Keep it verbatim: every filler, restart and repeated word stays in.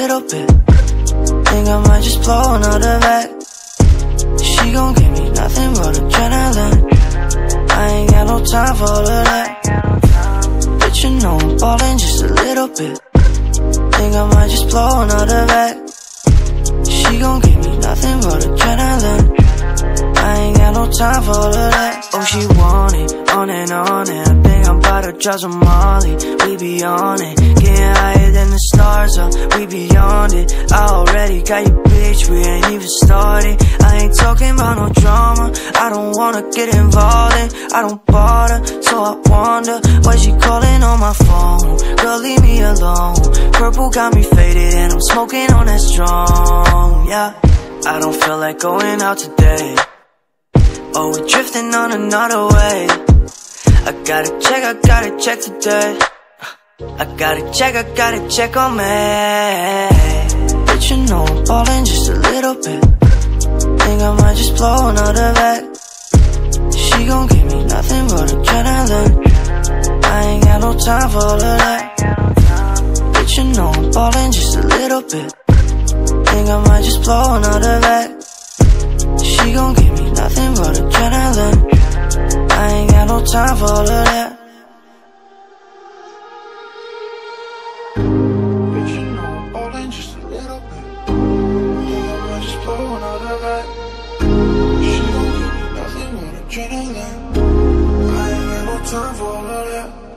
little bit. Think I might just blow another bag. She gon' give me nothing but adrenaline. I ain't got no time for all of that. But you know I'm ballin' just a little bit. Think I might just blow another bag. She gon' give me nothing but adrenaline. I ain't got no time for all of that. Oh, she want it, on and on it. I think I'm about to drop some Molly. We be on it, getting higher than the stars up. We beyond it. I already got your bitch, we ain't even started. I ain't talking about no drama. I don't wanna get involved in. I don't bother, so I wonder why she calling on my phone. Girl, leave me alone. Purple got me faded and I'm smoking on that strong. Yeah, I don't feel like going out today. Oh, we're drifting on another way. I gotta check, I gotta check today. I gotta check, I gotta check on me. But you know I'm ballin' just a little bit. Think I might just blow another bag. She gon' give me nothing but adrenaline. I ain't got no time for all of that. But you know I'm ballin' just a little bit. Think I might just blow another bag. She gon' give me nothing but adrenaline. I ain't got no time for all of that. But you know I'm ballin' just a little bit. Think I might just blow another bag. She gon' give me nothing but adrenaline. I ain't got no time for all of that.